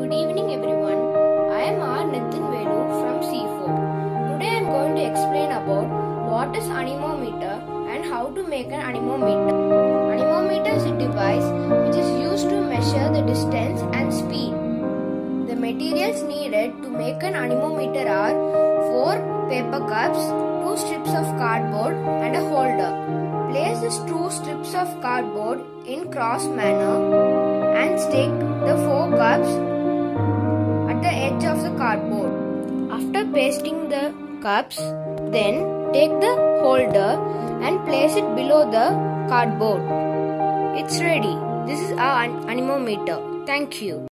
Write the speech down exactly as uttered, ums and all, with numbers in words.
Good evening everyone. I am R. Nitin Velu from C four. Today I am going to explain about what is anemometer and how to make an anemometer. Anemometer is a device which is used to measure the distance and speed. The materials needed to make an anemometer are four paper cups, two strips of cardboard and a holder. Place the two strips of cardboard in cross manner and stick the four cups at the edge of the cardboard. After pasting the cups, then take the holder and place it below the cardboard. It's ready. This is our anemometer. Thank you.